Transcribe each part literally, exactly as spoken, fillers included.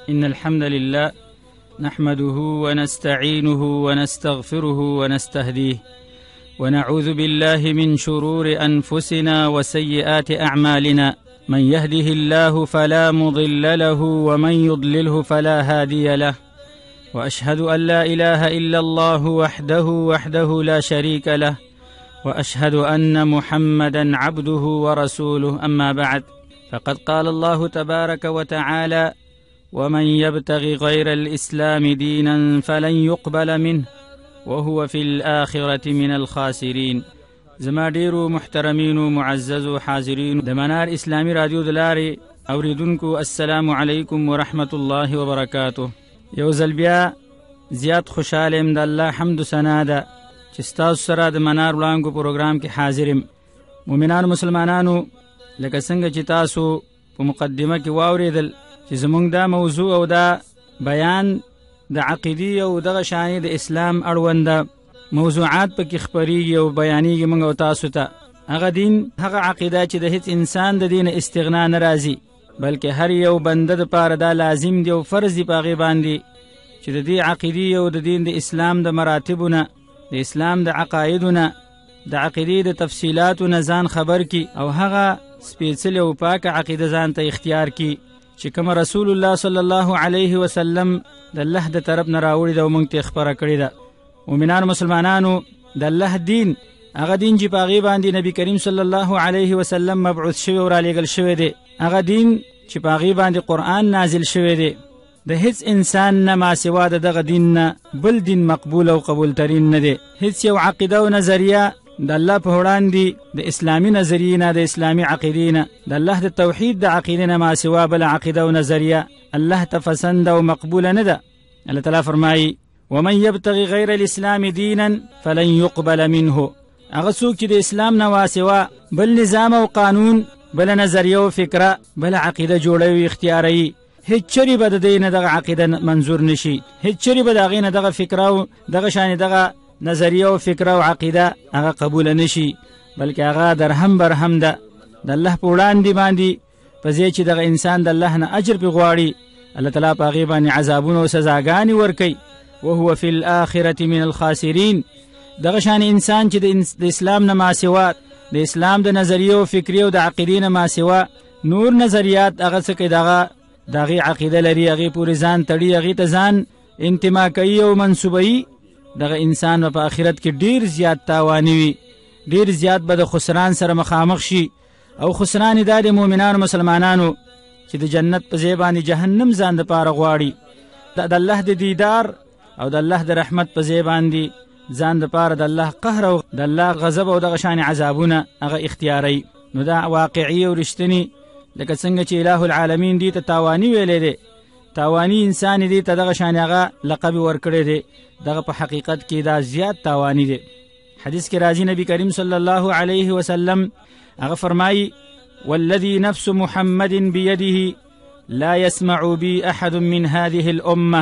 إن الحمد لله نحمده ونستعينه ونستغفره ونستهديه ونعوذ بالله من شرور أنفسنا وسيئات أعمالنا من يهده الله فلا مضل له ومن يضلله فلا هادي له وأشهد أن لا إله إلا الله وحده وحده لا شريك له وأشهد أن محمدا عبده ورسوله أما بعد فقد قال الله تبارك وتعالى ومن يبتغي غير الإسلام دينا فلن يقبل منه وهو في الآخرة من الخاسرين. زما ډیرو محترمینو معززو حاضرین د منار اسلامی رادیو دلاري اوریدونکو السلام علیکم ورحمت الله وبرکاته. یو ځل بیا زیات خوشاله ام د الله حمد و ثنا ده چې ستاسو سره د منار وړانګو پروګرام کې حاضر یم. مؤمنانو مسلمانانو لکه څنګه چې تاسو په مقدمه کې واوریدل چې زمونږ دا موضوع او دا بیان د عقیدې او دغه شانې د اسلام اړوند موضوعات پکې خپریږي او بیانېږي موږ او تاسو ته. هغه دین هغه عقیده چې د هیڅ انسان د دین استغنا نه راځي بلکې هر یو بنده د پاره دا لازم دی او فرض دی په هغې باندې چې د دې عقیدې او د دین د اسلام د مراتبونه د اسلام د عقایدونه د عقیدې د تفصیلاتو نه ځان خبر کی او هغه سپېڅلې او پاکه عقیده ځان ته اختیار کی چې کوم رسول الله صلی الله علیه وسلم د الله د طرف نه راوړي ده او موږ ته خبره کړې ده. مؤمنانو مسلمانانو د الله دین هغه دین چې په هغې باندې نبی کریم صلی الله علیه وسلم مبعوث شوی او رالیږل شوی دی، هغه دین چې په هغې باندې قرآن نازل شوی دی، د هیڅ انسان نه ما سوا د دغه دین نه بل دین مقبول او قبول ترین نه دی. هیڅ یو عقیده او نظریه د الله په وړاندې د اسلامي نظریې نه د اسلامي عقیدې نه د الله د توحید د عقیدې نه ما سوا بل عقیده او نظریه الله ته پسند او مقبوله نه ده. الله تعالی فرمایي ومن یبتغي غیر الاسلام دینا فلن يقبل منه. هغه څوک چې د اسلام نه واسوا بل نظام او قانون بل نظریه او فکره بل عقیده جوړوي اختیاروي، هیڅ چری به د دې نه دغه عقیده منظور نشي، هیڅ چری به د هغې نه دغه فکره او دغه شانې دغه نظریه او فکره او عقیده هغه قبول نشي بلکې هغه درهم برهم ده د الله په وړاندې باندې په ځای چې دغه انسان د الله نه اجر پې غواړي الله تعالی په هغې باندې عذابونه او سزاګانې ورکوي وهو فی الآخرة من الخاسرین. دغه شان انسان چې د اسلام نه ما سوا د اسلام د نظریه او فکرې او د عقیدې نه ما سوا نور نظریات هغه څه کوي دغه د هغې عقیده لري، هغې پورې ځان تړي، هغې ته ځان انتما کوي او منسوبوي، دغه انسان په آخرت کې ډیر زیات تاوانی وي، ډیر زیات به د خسران سره مخامخ شي. او خسران دا د مؤمنانو مسلمانانو چې د جنت په ځای باندې جهنم ځان دپاره غواړي، د الله د دیدار او د الله د رحمت په ځای باندې ځان دپاره د الله قهر او د الله غضب او دغه شان عذابونه هغه اختیاروي. نو دا واقعي او رښتینی لکه څنګه چې اله العالمین دې ته تاوانی ویلی دی، تاوانی انسان دې ته دغه شان هغه لقب ورکړی دی، دغه په حقیقت کې دا زیات تاوانی دی. حدیث کې راځي نبی کریم صلی الله علیه وسلم هغه فرمایي والذي نفس محمد بيده لا يسمع بي أحد من هذه الأمة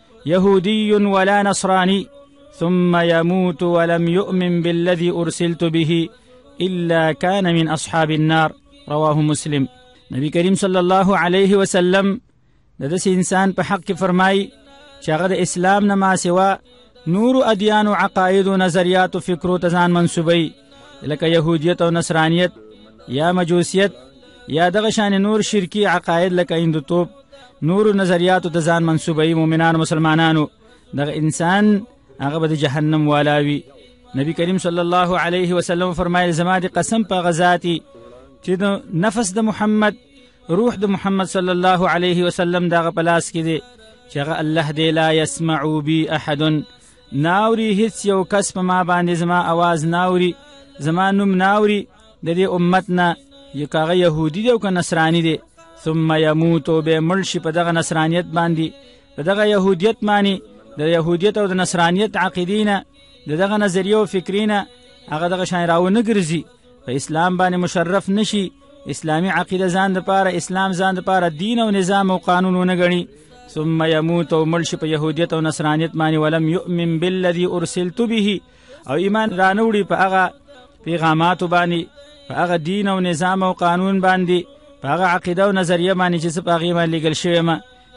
يهودي ولا نصراني ثم يموت ولم يؤمن بالذي أرسلت به إلا كان من أصحاب النار رواه مسلم. نبی کریم صلی الله علیه وسلم د داسې انسان په حق کې فرمایي چې هغه د اسلام نه ما سوا نورو ادیانو عقایدو نظریاتو فکرو ته ځان منسوبوي لکه یهودیت او نصرانیت یا مجوسیت یا دغه شان نور شرکی عقاید لکه هندوتوب نورو نظریاتو ته ځان منسوبوي. مؤمنانو مسلمانانو دغه انسان هغه به د جهنم والاوي. نبی کریم صلی الله علیه وسلم فرمایي زما د قسم په هغه ذاتي چې د نفس د محمد روح د محمد صلی الله علیه وسلم دغه په لاس کې دی چې هغه الله دی لا یسمعو بی احد ناوري هیڅ یو کس په ما باندې زما اواز ناوري، زما نوم ناوري د دې امت نه، یو که هغه یهودي دی او که نصراني دی، ثم یموتو به مړ شي په دغه نصرانیت باندې، په دغه یهودیت باندې، د یهودیت او د نصرانیت عقیدې نه، د دغه نظریه او فکرې نه هغه دغه شان راونه ګرځي، په اسلام باندې مشرف نشي، اسلامي عقیده ځان دپاره، اسلام ځان دپاره دین او نظام او قانون ونه ګڼي، ثم يموت او مړ شي په یهودیت او نصرانیت باندې، ولم یؤمن بالذي ارسلت به او ایمان رانوړي په هغه پیغاماتو باندې، په هغه دین او نظام او قانون باندې، په هغه عقیده او نظریه باندې چې زه په هغې باندې لېږل شوی یم،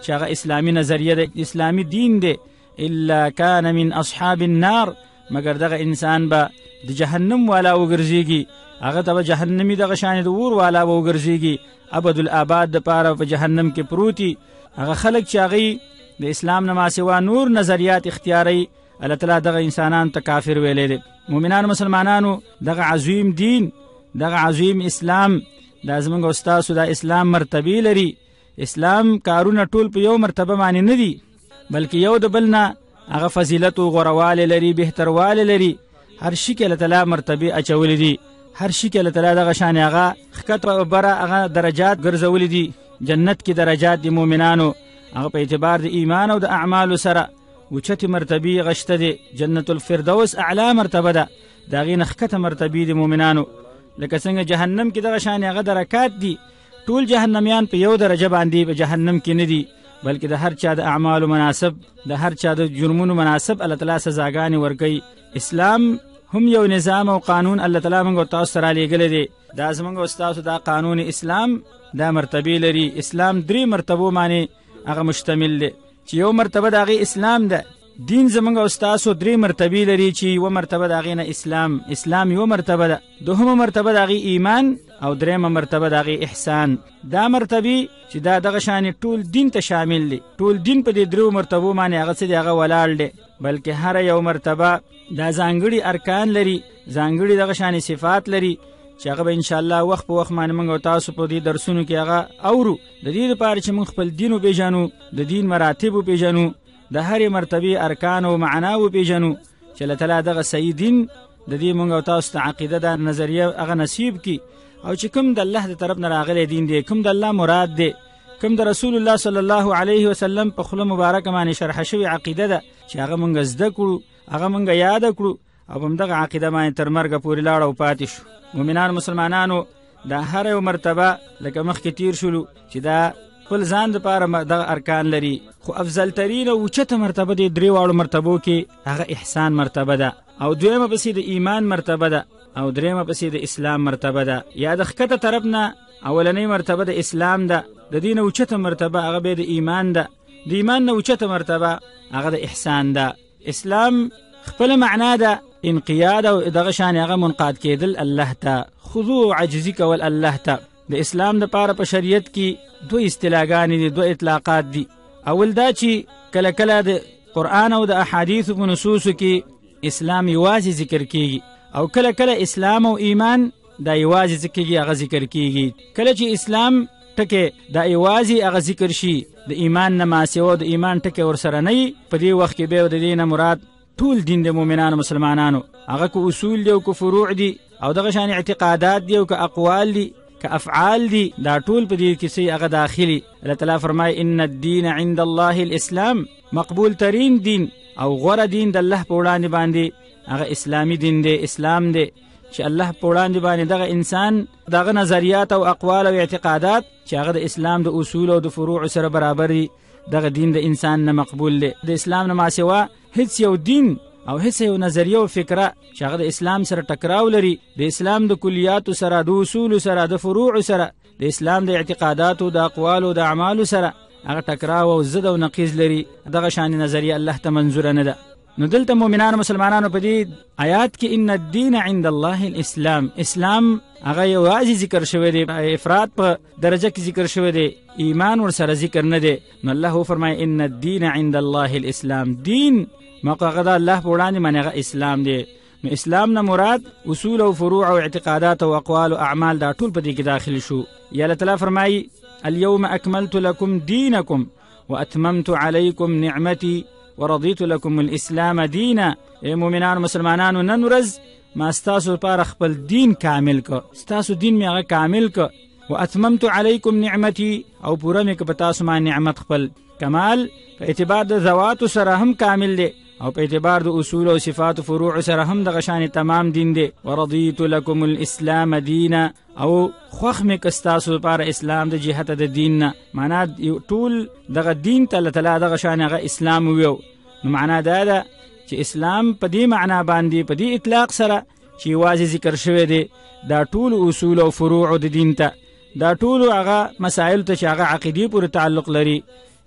چې هغه اسلامي نظریه ده، اسلامي دین دی، الا کان من اصحاب النار، مگر دغه انسان به د جهنم والا وګرځېږي، هغه ته به جهنمي دغه شان د اور والا به وګرځېږي، ابد الآباد دپاره په جهنم کې پروتي. هغه خلک چې هغوی د اسلام نه ماسوا نور نظریات اختیاروي، الله تعالی دغه انسانانو ته کافر ویلی دی. مؤمنانو مسلمانانو، دغه عظیم دین، دغه عظیم اسلام، دا زمونږ او ستاسو دا اسلام مرتبې لري. اسلام کارونه ټول په یو مرتبه باندې نه دي، بلکې یو د بل نه هغه فضیلت او غوروالی لري، بهتروالی لري. هر شي کې الله تعالی مرتبې اچولی دي، هر شي کې الله تعالی دغه شان هغه ښکته بره هغه درجات ګرځولی دي. جنت کې درجات د مؤمنانو هغه په اعتبار د ایمان او د اعمالو سره اوچتې مرتبې غشته دي. جنت الفردوس اعلی مرتبه ده، د هغې نه ښکته مرتبې د مؤمنانو. لکه څنګه جهنم کې دغه شان هغه درکات دي. ټول جهنمیان په یو درجه باندې په جهنم کې نه دي، بلکې د هر چا د اعمالو مناسب، د هر چا د جرمونو مناسب الله تعالی سزاګانې ورکوي. اسلام هم یو نظام او قانون الله تعالی موږ او تاسو سره لیږلی دی. دا زموږ او ستاسو دا قانون اسلام دا مرتبې لري. اسلام درې مرتبو باندې هغه مشتمل دی، چې یو مرتبه د هغې اسلام ده. دین زموږ او ستاسو درې مرتبې لري، چې یوه مرتبه د هغې نه اسلام، اسلام یوه مرتبه ده. دوهمه مرتبه د هغې ایمان، او درېیمه مرتبه د هغې احسان. دا مرتبې چې دا دغه شانې ټول دین ته شامل دي. ټول دین په دې درېو مرتبو باندې هغه څه دی هغه ولاړ دی، بلکې هره یو مرتبه دا ځانګړي ارکان لري، ځانګړي دغه شانې صفات لري، چې هغه به انشاءالله وخت په وخت باندې موږ او تاسو په دې درسونو کې هغه اورو، د دې لپاره چې موږ خپل دین وپېژنو، د دین مراتب وپېژنو، د هرې مرتبې ارکان او معنا وپېژنو، چې الله تعالی دغه صحیح دین د دې موږ او تاسو ته عقیده دا نظریه هغه نصیب کړي، او چې کوم د الله د طرف نه راغلی دین دی، کوم د الله مراد دی، کوم د رسول الله صلی الله علیه وسلم په خوله مبارکه باندې شرحه شوې عقیده ده، چې هغه موږ زده کړو، هغه موږ یاده کړو، او په همدغه عقیده باندې تر مرګه پورې لاړ او پاتې شو. مؤمنانو مسلمانانو، دا هر یو مرتبه لکه مخکې تیر شولو چې دا خپل ځان دپاره دغه ارکان لري، خو افضل ترین او اوچته مرتبه د درې واړو مرتبو کې هغه احسان مرتبه ده، او دویمه پسې د ایمان مرتبه ده، او درېیمه پسې د اسلام مرتبه ده. یا د ښکته طرف نه اولنۍ مرتبه د اسلام ده، د دې نه اوچته مرتبه هغه بیا د ایمان ده، د ایمان نه اوچته مرتبه هغه د احسان ده. اسلام خپله معنا ده انقیاد او دغه شان هغه منقاد کېدل الله ته، خضوع عجزي کول الله ته. د اسلام دپاره په شریعت کې دوه اصطلاحګانې دي، دوه اطلاقات دي. اول دا چې کله کله د قرآن او د احادیثو په نصوصو کې اسلام یوازې ذکر کېږي، او کله کله اسلام او ایمان دا یوازې ذکرږي هغه ذکر کېږي. کله چې اسلام ټکی دا یوازې هغه ذکر شي، د ایمان نه ماسوا د ایمان ټکی ورسره نه وي، په دې وخت کې بیا د دې نه مراد ټول دین د مؤمنانو مسلمانانو، هغه که اصول دی او که فروع دي، او دغه شان اعتقادات دي او که اقوال دي که افعال دي، دا ټول په دې کیسې هغه داخلي. الله تعالی فرمایي ان الدین عند الله الاسلام، مقبول ترین دین او غوره دین د الله په وړاندې باندې هغه اسلامي دین دی، اسلام دی، چې الله په وړاندې باندې دغه انسان دغه نظریات او اقوال او اعتقادات چې هغه د اسلام د اصول او د فروع سره برابر دي، دغه دین د انسان نه مقبول دی. د اسلام نه ماسوا هیڅ یو دین او هیڅ یو نظریه او فکره چې هغه د اسلام سره ټکراو لري، د اسلام د کلیاتو سره، د اصولو سره، د فروع سره، د اسلام د اعتقاداتو، د اقوالو، د اعمالو سره هغه ټکراو او ضد او نقیض لري، دغه شان نظریه الله ته منظوره نه ده. نو دلته مؤمنانو مسلمانانو په دې آیات کې ان الدین عند الله الاسلام، اسلام هغه یوازې ذکر شوی دی، افراد په درجه کې ذکر شوی دی، ایمان ورسره ذکر نه دی. نو الله فرمایي ان الدین عند الله الاسلام، دین موقع دا الله په وړاندې باندې هغه اسلام دی. نو اسلام نه مراد اصول او فروع او اعتقادات او اقوال او اعمال دا ټول په دې کې داخل شو. یا الله تعالی فرمایي اليوم اکملت لكم دینکم واتممت علیکم نعمتي ورضیت لكم الاسلام دینا. ای مؤمنانو مسلمانانو، نن ورځ ما ستاسو لپاره خپل دین کامل که، ستاسو دین مې هغه کامل که، واتممت علیکم نعمتي، او پوره مې که په تاسو باندې نعمت خپل. کمال په اعتبار د ذواتو سره هم کامل دی، او په اعتبار د اصول او صفات و فروع سره هم دغه شان تمام دین دی. ورضیت لكم الاسلام دینا، او خوښ مې که ستاسو لپاره اسلام د جهته د دین نه، معنا ټول دغه دین ته الله تعالی دغه شان هغه اسلام وویو. نو معنا دا ده چې اسلام په دې معنا باندې په دې اطلاق سره چې یوازې ذکر شوی دی، دا ټول اصول او فروع د دین ته، دا ټول هغه مسائل ته چې هغه عقیدې پورې تعلق لري،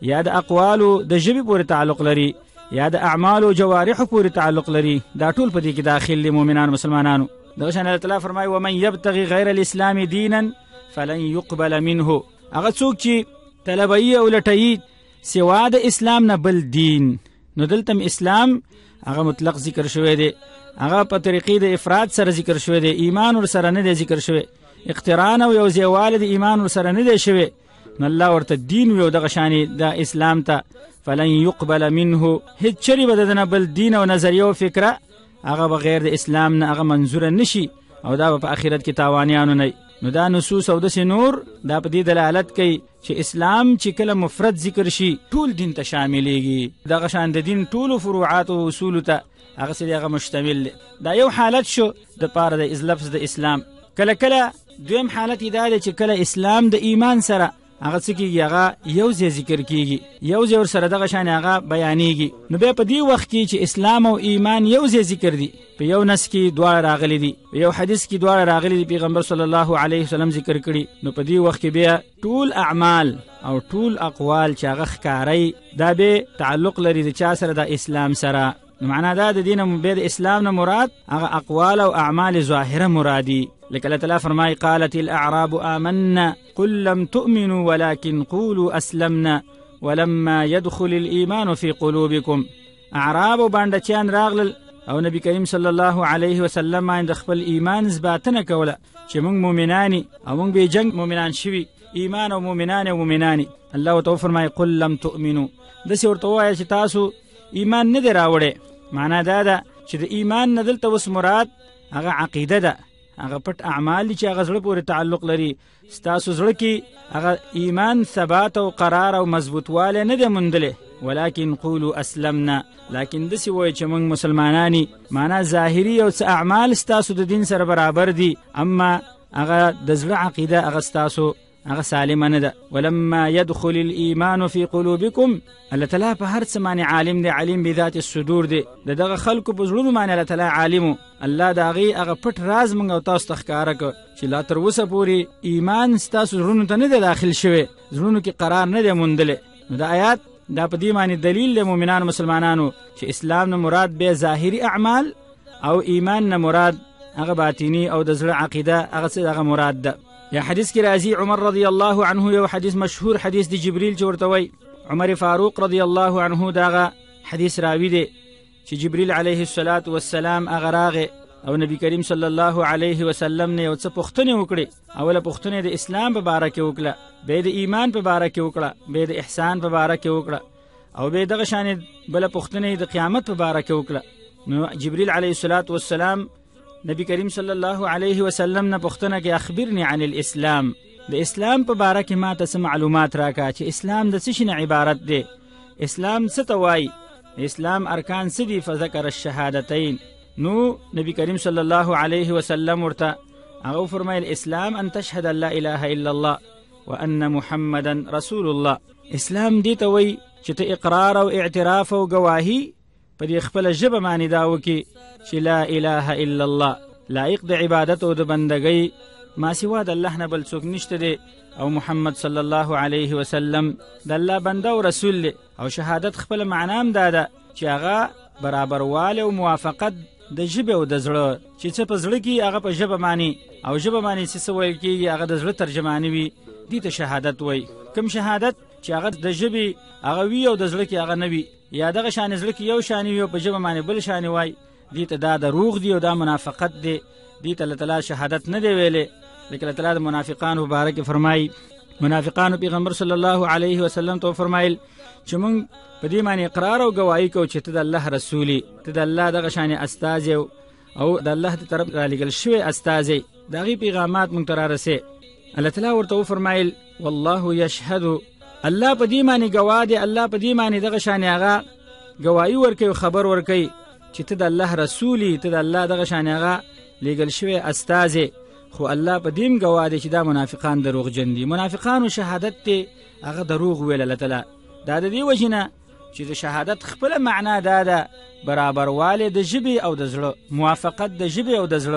یا د اقوالو د ژبې پورې تعلق لري یا د اعمالو جوارحو پورې تعلق لري، دا ټول په دې کې داخل دي مؤمنان مسلمانانو. دغه شان الله تعالی فرمایي ومن یبتغي غیر الاسلام دینا فلن يقبل منه، هغه څوک چې طلبوي او لټوي سوا د اسلام نه بل دین، نو دلته اسلام هغه مطلق ذکر شوی دی، هغه په طریقې د افراد سره ذکر شوی دی، ایمان ور سره نه دی ذکر شوی، اقتران او یو ځایوالی د ایمان ور سره نه دی شوی، نو الله ورته دین وی او دغه شانې د اسلام ته فلن يقبل منه، هیڅ چرې به د نه بل دین او نظریه او فکره هغه بغیر د اسلام نه هغه منظوره نشي او دا به په آخرت کې تاوانیانو نه. نو دا نصوص او داسې نور دا په دې دلالت کوي چې اسلام چې کله مفرد ذکر شي ټول دین ته شاملیږي، دغه شان د دین ټولو فروعات او اصولو ته هغه سره هغه مشتمل دی. دا یو حالت شو د پاره د لفظ د اسلام. کله کله دویم حالت دا دی چې کله اسلام د ایمان سره هغه څه کېږي، هغه یو ځای ذکر کېږي، یو ځای ورسره دغه شان هغه بیانېږي. نو بیا په دې وخت کې چې اسلام او ایمان یو ځای ذکر دي، په یو نس کې دواړه راغلي دي، په یو حدیث کې دواړه راغلي دي، پیغمبر صلی الله علیه وسلم ذکر کړي، نو په دې وخت کې بیا ټول اعمال او ټول اقوال چې هغه ښکاري دا به تعلق لري د چا سره؟ د اسلام سره. نو معنا دا د دین به د اسلام نه مراد هغه اقوال او اعمال ظاهره مرادي. لکه الله تعالی فرمایي قالت الاعراب آمنا قل لم تؤمنوا ولكن قولوا اسلمنا ولما يدخل الايمان في قلوبكم. اعراب باندې چان راغلل او نبی کریم صلی الله علیه وسلم باندې خپل ایمان اثباتنه کوله چې موږ مؤمنانی او موږ به جنگ مؤمنان شوي، ایمان او مؤمنان او مؤمنانی. الله تعالی فرمایي قل لم تؤمنوا، داسې ورته وایي چې تاسو ایمان نه دی راوړی. معنا دا ده چې د ایمان نه دلته اوس مراد هغه عقیده ده، هغه پټ اعمال دي چې هغه زړه پورې تعلق لري. ستاسو زړه کې هغه ایمان ثبات او قرار او مضبوطوالی نه دی موندلی، ولكن قولوا اسلمنا، لكن داسې وایي چې موږ مسلمانانی. معنا ظاهري او څه اعمال ستاسو د دین سره برابر دي، اما هغه د زړه عقیده هغه ستاسو هغه سالمه نه ده. ولما يدخل الايمان في قلوبكم، الله تعالی په هر څه باندې عالم دی، علیم بذات الصدور دی، د دغه خلکو په زړونو باندې الله تعالی عالم. الله د هغې هغه پټ راز موږ او تاسو ته ښکاره کړ چې لا تر اوسه پورې ایمان ستاسو زړونو ته نه دی داخل شوی، زړونو کې قرار نه دی موندلی. نو دا آیات دا په دې باندې دلیل دی مؤمنانو مسلمانانو چې اسلام نه مراد بیا ظاهري اعمال او ایمان نه مراد هغه باطني او د زړه عقیده هغه څه هغه مراد ده. یا حدیث کې راځي عمر رضی الله عنه، یو حدیث مشهور حدیث دی جبریل چې ورته وایي عمر فاروق رضی الله عنه دغه حدیث راوي دی چې جبریل علیه الصلاة والسلام هغه راغی او نبی کریم صلی الله علیه وسلم نه یو څه پوښتنې وکړې. اوله پوښتنه د اسلام په باره کې وکړه، بیا د ایمان په باره کې وکړه، بیا د احسان په باره کې وکړه، او بیا دغه شانې بله پوښتنه د قیامت په باره کې وکړه. نو جبریل علیه الصلاة والسلام نبی کریم صلی الله علیه وسلم نه پوښتنه کې اخبرني عن الاسلام، د اسلام په باره کې ما ته څه معلومات راکړه چې اسلام د څه شي نه عبارت دی، اسلام څه ته وایي، اسلام ارکان څه دي؟ فذکر الشهادتین. نو نبی کریم صلی الله علیه وسلم ورته هغه فرمایل اسلام ان تشهد ان لا اله الا الله وان محمدا رسول الله. اسلام دې ته وایي چې ته اقرار او اعتراف او گواهی په دې خپله ژبه باندې دا وکړي چې لا اله الا الله، لایق د عبادت او د بندګۍ ما سوا د الله نه بل څوک نشته دی، او محمد صلی الله علیه وسلم د الله بنده او رسول دی. او شهادت خپل معنا هم دا ده چې هغه برابروالی او موافقت د ژبې او د زړه، چې څه په زړه کې هغه په ژبه باندې او ژبه باندې څه ویل کېږي هغه د زړه ترجماني وي، دې ته شهادت وایي. کوم شهادت چې هغه د ژبې هغه وي او د زړه کې هغه نه وي، یا دغه شان زړه کې یو شان وي او په ژبه باندې بل شان وایي، دې ته دا دروغ دی او دا منافقت دی، دې ته الله تعالی شهادت نه دی ویلی. لکه الله تعالی د منافقانو په باره کې فرمایي، منافقانو پیغمبر صلی الله علیه وسلم ته فرمایل چې موږ په دې باندې اقرار او گواهی کوو چې ته د الله رسول یې، ته د الله دغه شانې استازی او د الله د طرف رالیږل شوی استازی، د هغې پیغامات موږ ته رارسې. الله تعالی ورته وفرمایل والله یشهد، الله په دې باندې ګواه دی، الله په دې باندې دغه شانې هغه گواهی ورکوي او خبر ورکوي چې ته د الله رسول یې، ته د الله دغه شانې هغه لیږل شوی استازی. خو الله په دې ګواه دی چې دا منافقان دروغجن دي. منافقانو شهادت ته هغه دروغ ویل الله تعالی. دا د دې وجې نه چې د شهادت خپله معنا دا ده برابروالی د ژبې او د زړه، موافقت د ژبې او د زړه،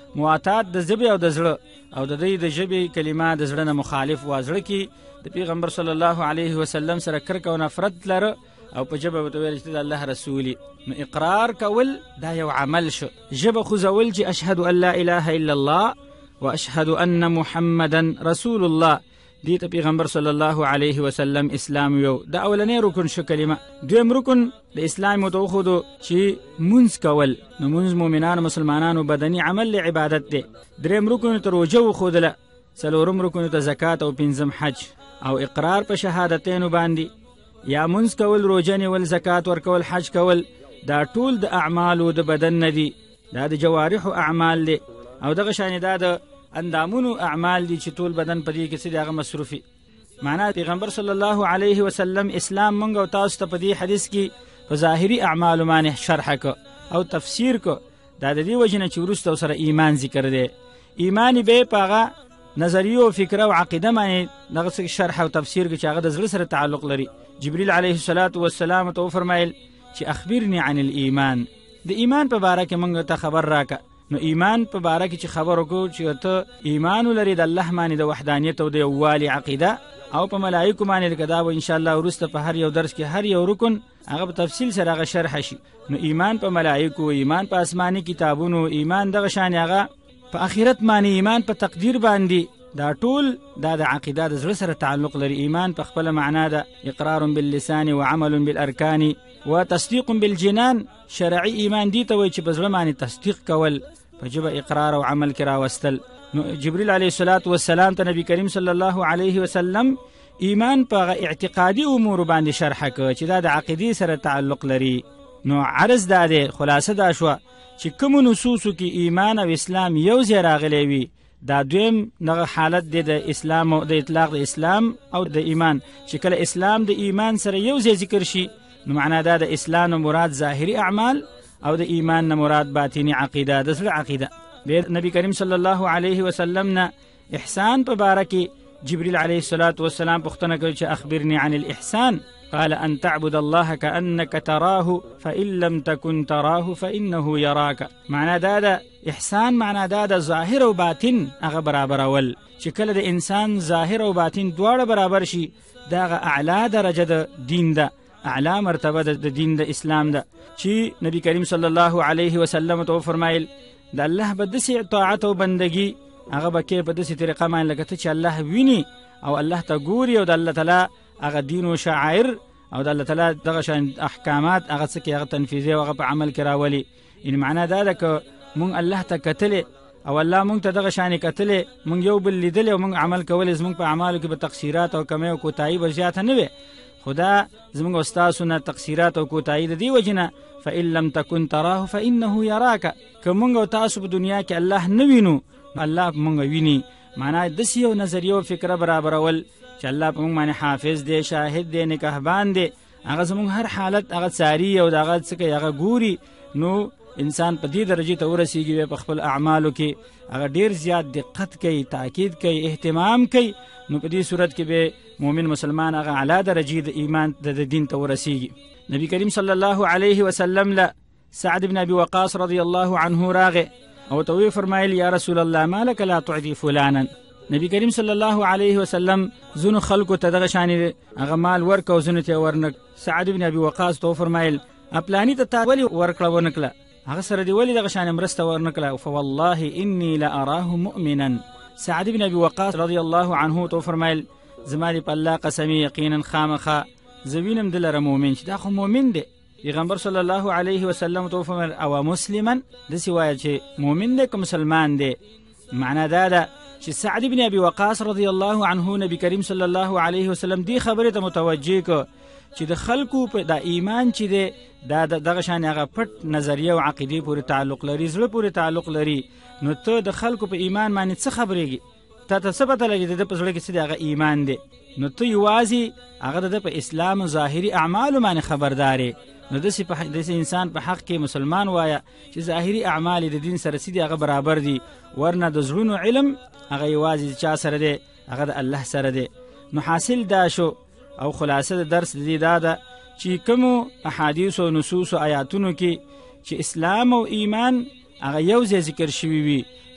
مواتات د ژبې او د زړه او د دې د ژبې کلمه د زړه نه مخالف و. زړه کې د پیغمبر صلی الله علیه وسلم سره کرکه او نفرت لره او په ژبه به ویل چې د الله رسول. نو اقرار کول دا یو عمل شو. ژبه خوځول چې اشهد ان لا اله الا الله واشهد ان محمدا رسول الله، دې ته پیغمبر صلی الله علیه وسلم اسلام یو د اولنې رکن شو کلمه. دویم رکن د اسلام متوخدو چې منځ کول. نو منځ مؤمنانو مسلمانانو بدني عمل له عبادت دی. دریم رکن ته روجه خودله. څلورم رکن ته زکات او پنځم حج او اقرار په شهادتینو باندې یا منځ کول، روجه نیول، زکات ورکول، حج کول، دا ټول د اعمالو د بدن نه دي، دا د جوارحو اعمال دي او دغه شان دا د اندامونو اعمال دي چې ټول بدن په دې کې څه دغه مصروفي. معنا پیغمبر صلی الله علیه وسلم اسلام مونږ او تاسو ته په دې حدیث کې په ظاهري اعمال باندې شرح کو او تفسیر کو. دا د دې وجنه چې ورسته سره ایمان ذکر دی. ایمان به پاغه نظریه او فکر او عقیده باندې دغه شرح او تفسیر کې چې هغه د زړه سره تعلق لري. جبريل علیه الصلاۃ والسلام ته فرمایل چې اخبرني عن الايمان، د ایمان په باره کې مونږ ته خبر راکا. نو ایمان په باره کې چې خبر وکړو چې ته ایمان لري د الله باندې د وحدانیت او د یووالي عقیده او په ملائکه باندې کدا و ان شاء الله ورسته په هر یو درس کې هر یو رکن هغه په تفصیل سره هغه شرح شي. نو ایمان په ملائکه، ایمان په آسماني کتابونو، ایمان دغه شان هغه په آخرت باندې، ایمان په تقدیر باندې، دا ټول دا د عقیده د زړه سره تعلق لري. ایمان په خپل معنا ده اقرار باللسان وعمل بالارکان وتصديق بالجنان. شرعي ایمان دی ته وایي چې په زړه باندې تصدیق کول، په ژبه اقرار او عمل کې راوستل. نو جبريل علیه الصلاۃ والسلام ته نبی کریم صلی الله علیه وسلم ایمان په اعتقادي امور باندې شرح کړ چې دا د عقیدې سره تعلق لري. نو عرض دا ده، خلاصه دا شو چې کوم نصوصو کې ایمان او اسلام یو ځای راغلي وي، دا دویم دغه حالت دی د اسلام او د اطلاق د اسلام او د ایمان. چې کله اسلام د ایمان سره یو ځای ذکر شي نو معنا دا د اسلام مراد ظاهري اعمال او د ایمان نه مراد باطنی عقیده، د زړه عقیده. به نبی کریم صلی الله علیه وسلم نه احسان په باره کې جبريل علیه الصلاۃ والسلام پوښتنه کوي چې اخبرني عن الاحسان، قال ان تعبد الله كأنك تراه فإن لم تكن تراه فإنه يراك. معنا دا د احسان معنا دا د ظاهر او باطن هغه برابر اول. چې کله د انسان ظاهر او باطن دواړه برابر شي دا اعلی درجه د دین ده، اعلی مرتبه د دین د اسلام ده. چې نبی کریم صلی الله علیه وسلم ته فرمایل د الله په دسي طاعت او بندگی هغه به کې په دسي طریقه باندې لکه چې الله ویني او الله ته ګوري او د الله تعالی هغه دین او شعائر او د الله تعالی دغه شان احکامات هغه څه کې هغه تنفیذي او هغه په عمل کې راولي. ان معنا دا ده ک مونږ الله ته کتل او الله مونږ ته دغه شان کتل، مونږ یو بل لیدل او مونږ عمل کول، زمونږ په اعمالو کې به تقصیرات او کمی او کوتاهی به زیاته نه وي. خدا زمونږ استادونه تقصیرات او کوتاهی د دې وجنه فإن لم تكن تراه فإنه يراك. که مونږ او تاسو په دنیا کې الله نه وینو، الله مونږ ویني. معنا د سیو نظریه او فکر برابرول چې الله په مونږ باندې حافظ دی، شاهد دی، نگهبان دی، هغه زمونږ هر حالت هغه څاري او دغه څه کوي هغه ګوري. نو انسان په دې درجه ته ورسیږي په خپل اعمالو کې هغه ډیر زیات دقت کوي، تاکید کوي، اهتمام کوي. نو په دې صورت کې به مؤمن مسلمان هغه اعلی درجه د ایمان د دین ته ورسیږي. نبی کریم صلی الله علیه وسلم له سعد بن ابي وقاص رضی الله عنه راغه او توی فرمایل یا رسول الله ما لك لا تعطي فلانا. نبی کریم صلی الله علیه وسلم زنو خلق ته دغه شان هغه مال ورک او زنو ته ورنک. سعد بن ابي وقاص تو فرمایل اپلانی ته تا ولی ورکړه ونکړه، هغه سره دی ولی دغه شان مرسته ورنکړه. فوالله اني لاراه مؤمنا. سعد بن ابي وقاص رضی الله عنه تو فرمایل زماری په الله قسمی یقینا خامخه زوینم دلره مؤمن چې دا خو مؤمن دی. پیغمبر صلی الله علیه وسلم تو فرمایل او مسلما، د سوای چې مؤمن دی که مسلمان دی. معنا دا ده چې سعد بن ابي وقاص رضی الله عنه نبی کریم صلی الله علیه وسلم دی خبره ته متوجه کو چې د خلکو په د ایمان چې دی دا دغه شان هغه پټ نظریه او عقیده پورې تعلق لري، زړه پورې تعلق لري. نو ته د خلکو په ایمان باندې څه خبرېږي؟ ته ته څه پته لګي د په زړه کې څه هغه ایمان دی؟ نو ته یوازې هغه د په اسلام ظاهري اعمالو باندې خبردارې. نو داسې په داسې انسان په حق کې مسلمان وایا چې ظاهري اعمال د دین سره سیدي هغه برابر دي، ورنه د زړونو علم هغه یوازې چا سره دی؟ هغه د الله سره دی. نو حاصل دا شو او خلاصه د درس دې دا ده چې کوم احادیث او نصوص او آیاتونو کې چې اسلام او ایمان هغه یو ځای ذکر شوي وي،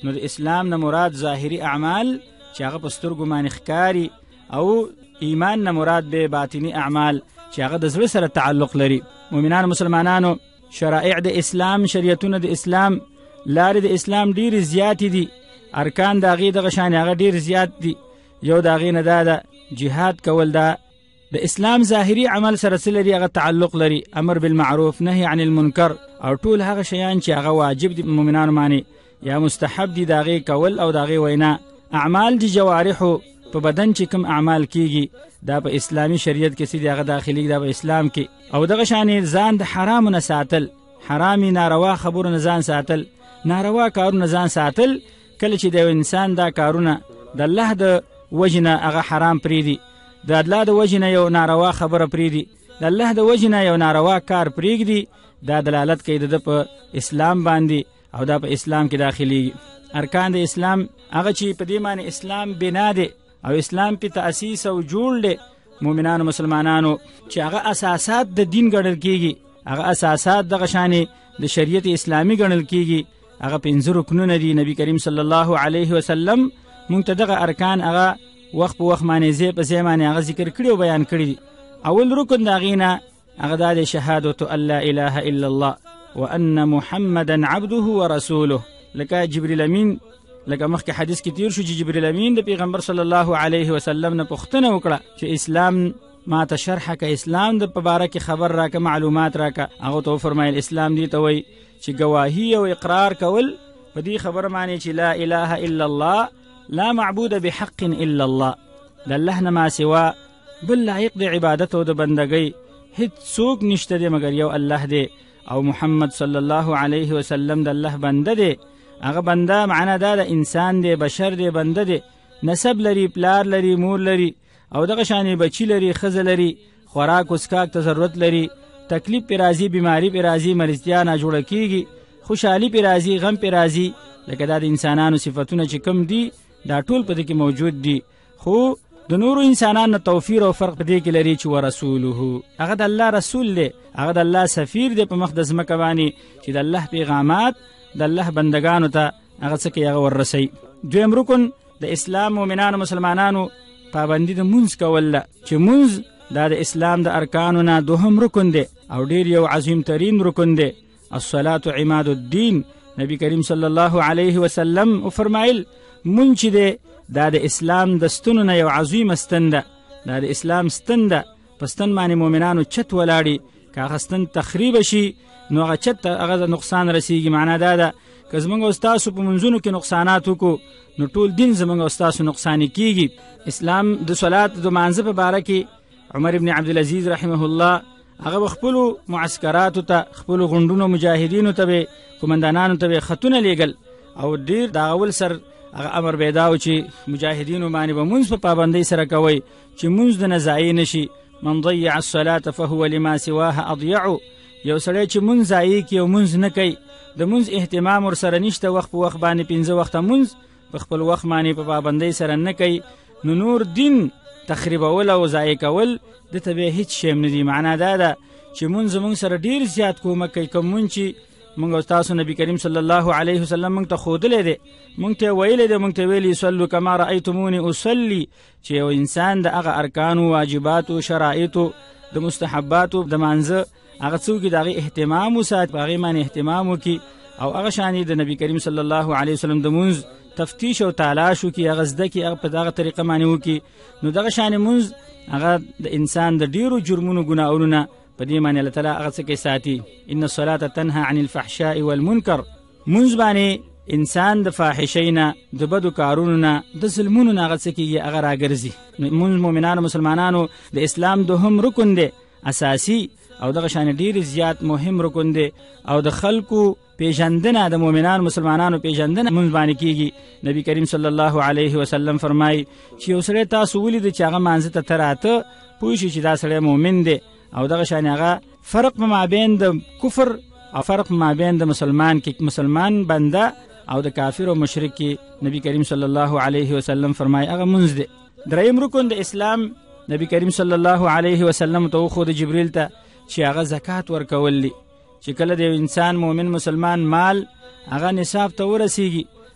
نو د اسلام نه مراد ظاهري اعمال چې هغه په سترګو باندې ښکاري، او ایمان نه مراد به باطنی اعمال چې هغه د زړه سره تعلق لري. مؤمنان مسلمانانو، شرائع د اسلام، شریعتونه د اسلام، لارې د اسلام ډېرې زیاتې دي، ارکان د هغې دغه شان هغه ډېر زیات دي. یو د هغې نه دا ده جهاد کول، دا د اسلام ظاهري عمل سره څه لري؟ هغه تعلق لري، امر بالمعروف نهي عن المنکر، او ټول هغه شیان چې هغه واجب دي مؤمنانو باندې یا مستحب دي د هغې کول او د هغې وینا. اعمال دي جوارحو په بدن چې کوم اعمال کیږي دا په اسلامي شریعت کې سیدي هغه داخلي دا په اسلام کې. او دغه شانې ځان د حرامو نه ساتل، حرامي ناروا خبرو نه ځان ساتل، ناروا کارونه ځان ساتل. کله چې د انسان دا کارونه د الله د وجې نه هغه حرام پرېږدي، د الله د وجې نه یو ناروا خبره پرېږدي، د الله د وجې نه یو ناروا کار پرېږدي، دا دلالت کوي د ده په اسلام باندې او دا په اسلام کې داخليږي. ارکان د اسلام هغه چې په دې معنی اسلام بنا دی او اسلام په تأسیس او جوړ دی مؤمنانو مسلمانانو، چې هغه اساسات د دین ګڼل کیږي، هغه اساسات دغه شانې د شریعت اسلامی ګڼل کیږي. هغه پنځه رکنونه دي. نبی کریم صلی الله علیه وسلم مونږ ته دغه ارکان هغه وخت په وخت باندې ځای په ځای باندې هغه ذکر کړي او بیان کړي دي. اول رکن د هغې نه هغه دا دی شهادة ان لا اله الا الله وان محمدا عبده ورسوله. لکه جبریل امین، لکه مخکې حدیث کې تیر شو چې جبریل امین د پیغمبر صلی الله علیه وسلم نه پوښتنه وکړه چې اسلام ما ته شرح که، اسلام د په باره کې خبر راکه، معلومات راکه. هغه ته وفرمایل اسلام دې ته وایي چې ګواهي او اقرار کول په دې خبره باندې چې لا اله الا الله، لا معبود بحق الا الله، د الله نه ما سوا بل لایق د عبادت او د بندګۍ هیڅ څوک نشته دی مګر یو الله دی، او محمد صلی الله علیه وسلم د الله بنده دی. هغه بنده معنا دا د انسان دی، بشر دی، بنده دی، نسب لري، پلار لري، مور لري، او دغه شانې بچی لري، ښځه لري، خوراک اسکاک ته ضرورت لري، تکلیف پې راځي، بیماری پې راځي، مرضتیا ناجوړه کیږي، خوشحالي پې راځي، غم پې راځي. لکه دا د انسانانو صفتونه چې کم دي دا ټول په دې کې موجود دي. خو د نورو انسانانو توفیر او فرق په دې کې لري چې ورسوله، هغه د الله رسول دی، هغه د الله سفیر دی په مخ د ځمکه باندې چې د الله پیغامات د الله بندگانو ته هغه څه کوي هغه ورسوي. دویم رکن د اسلام مؤمنانو مسلمانانو پابندي د مونځ کول ده، چې مونځ دا د اسلام د ارکانو نه دوهم رکن دی او ډیر یو عظیم ترین رکن دی. الصلاة عماد الدین. نبی کریم صلی الله علیه وسلم وفرمایل مونځ چې دی دا د اسلام د ستنو نه یو عظیم ستن ده، دا د اسلام ستن ده. په ستن باندې مؤمنانو چت ولاړي، که هغه ستن تخریب شي نو هغه چت ته هغه نقصان رسیږي. معنا دا ده که زموږ او ستاسو په منځونو کې نقصانات وکړو نو ټول دین زموږ او ستاسو نقصاني کیږي. اسلام د صلات د مانځه په باره کې عمر ابن عبدالعزیز رحمه الله هغه خپلو معسکراتو ته، خپلو غونډونو مجاهدینو ته به، قمندانانو ته به خطونه لیږل او ډیر د اول سر هغه امر پیدا و چې مجاهدینو باندې به مونځ په پابندۍ سره کوئ چې مونځ د نه ضایع نشي. من ضیع الصلاة فهو لما سواها اضیع. یو سړی چې مونځ ضایع کړي او مونځ نه کوي، د مونځ اهتمام ورسره نشته، وخت په وخت باندې پنځه وخته مونځ په خپل وخت باندې په پابندۍ سره نه کوي، نو نور دین تخریبول او ضایع کول د ته به هیڅ شی نه دي. معنا دا ده چې مونځ زموږ سره ډیر زیات کومک کوي. کوم مونځ چې مونږ او تاسو نبی کریم صلی الله علیه وسلم مونږ ته ښودلی دی، مونږ ته ویلی دی، مونږ ته ویلي صلو کما رأیتمونی اصلي، چې یو انسان د هغه ارکانو، واجباتو، شرایطو، د مستحباتو د مانځه هغه څوک د هغې اهتمام وساتي، په هغې باندې اهتمام وکړي او هغه شانې د نبی کریم صلی الله علیه وسلم د مونځ تفتیش او تالاش وکړي، هغه زده کړي، هغه په دغه طریقه باندې وکړي، نو دغه شانې مونځ هغه د انسان د ډیرو جرمونو ګناهونو نه په دې باندې الله تعالی هغه څه کې ساتي. ان الصلاة تنهى عن الفحشاء والمنکر. مونځ باندې انسان د فاحشۍ نه، د بدو کارونو نه، د ظلمونو نه هغه څه کېږي هغه راګرځي. مونځ مؤمنانو مسلمانانو د اسلام دوهم رکن دی، اساسي او دغه شان ډیر زیات مهم رکن دی. او د خلکو پیژندنه، د مؤمنانو مسلمانانو پیژندنه مونږ باندې کیږي. نبی کریم صلی الله علیه وسلم فرمایي چې یو سړی تاسو ولید چې هغه مانځه ته تراته پوه شي چې دا سړی مؤمن دی، او دغه شان هغه فرق په مابین د کفر او فرق په مابین د مسلمان کې، مسلمان بنده او د کافر او مشرک کې نبی کریم صلی الله علیه وسلم فرمایي هغه مونځ دی. دریم رکن د اسلام نبی کریم صلی الله علیه وسلم ته خو د جبرئیل ته چې هغه زکات ورکول دي، چې کله د انسان مؤمن مسلمان مال هغه نصاب ته ورسیږي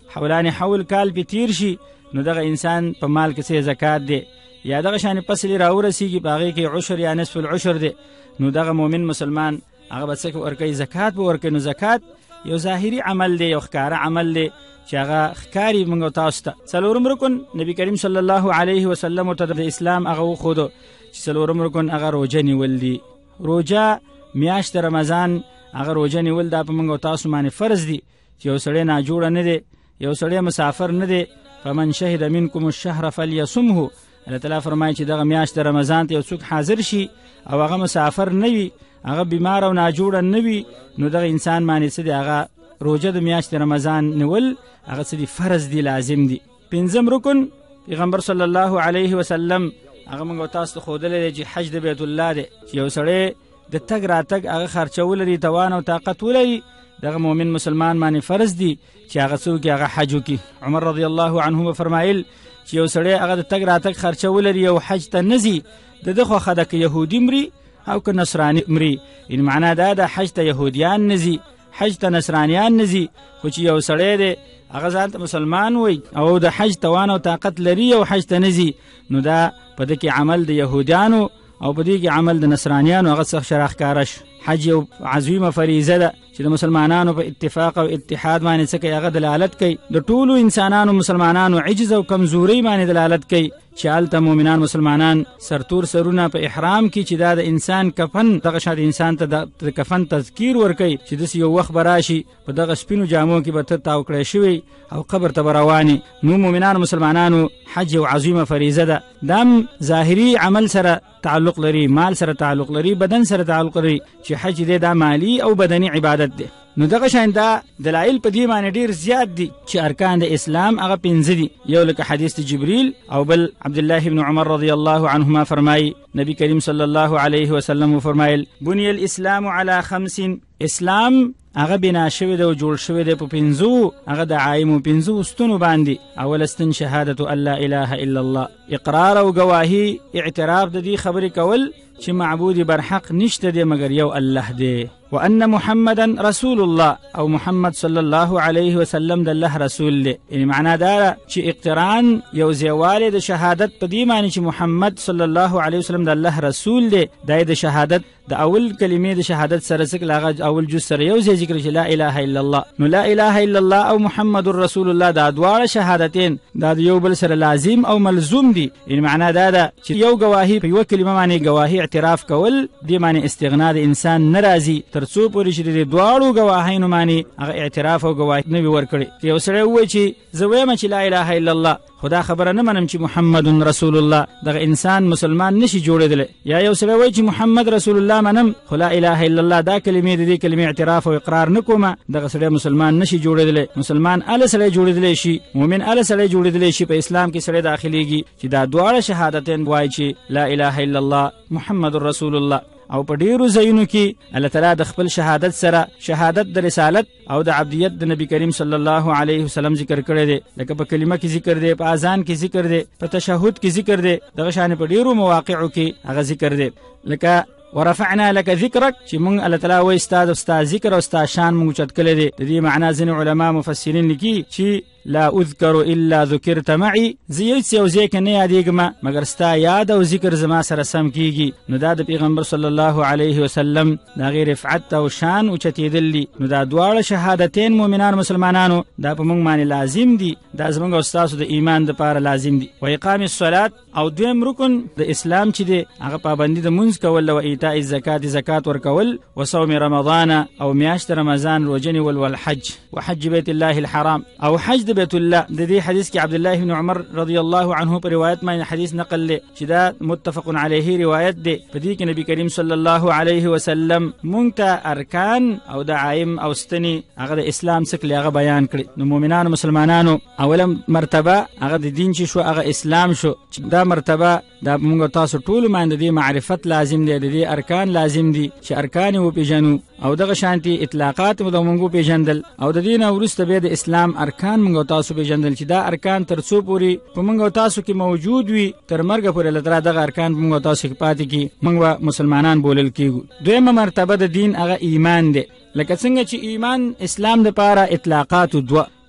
حولان حول کال پې تیر شي نو دغه انسان په مال کې څه زکات دی، یا دغه شانې فصل راورسیږي په هغې کې عشر یا نصف العشر دی، نو دغه مؤمن مسلمان هغه به څه ورکوي؟ زکات به ورکوي. نو زکات یو ظاهري عمل دی، یو ښکاره عمل دی چې هغه ښکاري موږ تاسو ته. څلورم رکن نبی کریم صلی الله علیه وسلم ته د اسلام هغه وښودو چې څلورم رکن هغه روژه نیول دي. روژه میاشت رمضان هغه روژه نیول دا په موږ تاسو باندې فرض دي چې یو سړی ناجوړه نه دی، یو سړی مسافر نه دی. فمن شهد منکم الشهر فلیصمه، الله تعالی فرمایي چې دغه میاشت رمضان ته یو څوک حاضر شي او هغه مسافر نه وي، هغه بیمار او ناجوړه نه وي، نو دغه انسان باندې څه دی؟ هغه روژه د میاشت رمضان نیول هغه څه دي؟ فرض دي، لازم دي. پنځم رکن پیغمبر صلی الله علیه وسلم هغه موږ تاسو ته ښودلی دی چې حج د بیت الله دی، چې یو سړی د تګ راتګ هغه خرچه ولري، توان او طاقت ولري، دغه مؤمن مسلمان باندې فرض دي چې هغه څوک هغه حج وکړي. عمر رضی الله عنه فرمایل چې یو سړی هغه د تګ راتګ خرچه ولري او حج ته نه ځي، د ده خوښه ده که یهودي مري او که نصراني مري. یعنې معنا دا ده حج ته یهودیان نه ځي، حج ته نصرانیان نه ځي، خو چې یو سړی دی هغه ځان ته مسلمان وي او د حج توان او طاقت لري او حج ته نه ځي، نو دا په ده کې عمل د یهودیانو او په دې کې عمل د نصرانیانو هغه څه ښه راښکاره شو. حج یو عظیمه فریضه ده چې د مسلمانانو په اتفاق او اتحاد باندې څه کوي؟ هغه دلالت کوي د ټولو انسانانو مسلمانانو عجز او کمزورۍ باندې دلالت کوي چې هلته مؤمنان مسلمانان سرتور سرونه په احرام کې چې دا د انسان کفن دغه شاید انسان ته د کفن تذکیر ورکوي چې داسې یو وخت به راشي په دغه سپینو جامو کې به ته تاو کړی شوی او قبر ته به روانې. نو مؤمنانو مسلمانانو حج یو عظیمه فریضه ده، دا هم ظاهري عمل سره تعلق لري، مال سره تعلق لري، بدن سره تعلق لري، چې حج دی دا مالی او بدني عبادت دی. نو دغه شان دا دلایل په دې باندې ډیر زیات دي چې ارکان د اسلام هغه پنځه دي. یو لکه حدیث جبريل او بل عبد الله بن عمر رضی الله عنهما فرمایي نبی کریم صلی الله علیه وسلم فرمایل بني الاسلام على خمس، اسلام هغه بنا شوی دی او جوړ شوی دی په پنځو هغه د عایمو پنځو ستنو باندې. اولستن شهادة ان لا اله الا الله، اقرار او گواهی اعتراف د دې خبرې کول چې معبود برحق نشته دی مگر یو الله دی، وان محمدا رسول الله، او محمد صلی الله علیه وسلم د الله رسول دی. یعنی معنا دا چې اقتران یو زیواله د شهادت په دې معنی چې محمد صلی الله علیه وسلم د الله رسول دی، د شهادت د اول کلمې د شهادت سره څخه لاغه اول جز سره یو ځای ذکر چې لا اله الا الله. نو لا اله الا الله او محمد رسول الله دا دواړه شهادتین دا یو بل سره لازم او ملزوم دي. یعنی معنا دا ده چې یو گواهی په یو کلمه باندې گواهی اعتراف کول دې معنی استغنا د انسان ناراضي ترڅو پورې چې د دواړو گواهینو باندې هغه اعتراف او گواهی نه وي ورکړي. یو سړی وایي چې زه وایم چې لا اله الا الله، خدا خبره نه منم چې محمد رسول الله، دغه انسان مسلمان نشي جوړېدلی. یا یو سړی وایي چې محمد رسول الله منم خو لا اله الا الله دا کلمې د دې کلمې اعتراف او اقرار نه کومه، دغه سړی مسلمان نشي جوړېدلی. مسلمان اله سړی جوړېدلی شي، مؤمن اله سړی جوړېدلی شي، په اسلام کې سړی داخليږي چې دا دواړه شهادتین وایي چې لا اله الا الله محمد رسول الله. او په ډیرو ځایونو کې الله تعالی د خپل شهادت سره شهادت د رسالت او د عبدیت د نبی کریم صلی الله علیه وسلم ذکر کړی دی، لکه په کلمه کې ذکر دی، په اذان کې ذکر دی، په تشهود کې ذکر دی، دغه شان په ډیرو مواقعو کې هغه ذکر دی. لکه ورفعنا لك ذکرک چې مونږ الله تعالی وایي ستا د ستا ذکر او ستا شان مونږ چت کړی دی. د دې معنا ځینې علما مفسرین لیکي چې لا اذكر الا ذکرت معي، زه هیڅ یو ځای کې نه یادېږم مګر ستا یاد او ذکر زما سره سم کیږي. نو دا د پیغمبر صلی الله علیه وسلم د هغې رفعت او شان اوچتېدل دي. نو دا دواړه شهادتین مؤمنان مسلمانانو دا په موږ باندې لازم دي، دا زموږ او ستاسو د ایمان دپاره لازم دي. و اقام الصلاة، او دویم رکن د اسلام چې دی هغه پابندي د مونځ کول او ایتاء الزکات، زکات ورکول، و صوم رمضان، او میاشت رمضان روژه نیول، والحج، وحج بیت الله الحرام، او حج بیت الله. د دې حدیث کې عبد الله بن عمر رضی الله عنه په روایت باندې حدیث نقل لې چې دا متفق علیه روایت دی. په دې کې نبی کریم صلی الله علیه وسلم مونږ ته ارکان او د عایم او ستنی هغه د اسلام څخه هغه بیان کړي. نو مؤمنانو مسلمانانو اولم مرتبه هغه د دین چې شو هغه اسلام شو. دا مرتبه دا مونږ تاسو ټول باندې د معرفت لازم دی، د دې ارکان لازم دي چې ارکان و پیژنو، او دغه شانتي اطلاقات مو د مونږ پیژندل، او د دین وروسته به د اسلام ارکان مونږ تاسو پیژندل چې دا ارکان تر څو پوري په مونږ تاسو کې موجود وي تر مرګ پورې لتر دغه ارکان مونږ تاسو کې پاتې کی مونږ مسلمانان بولل کیږو. دویمه مرتبه د دین هغه ایمان دی. لکه څنګه چې ایمان اسلام د پاره اطلاقات دو،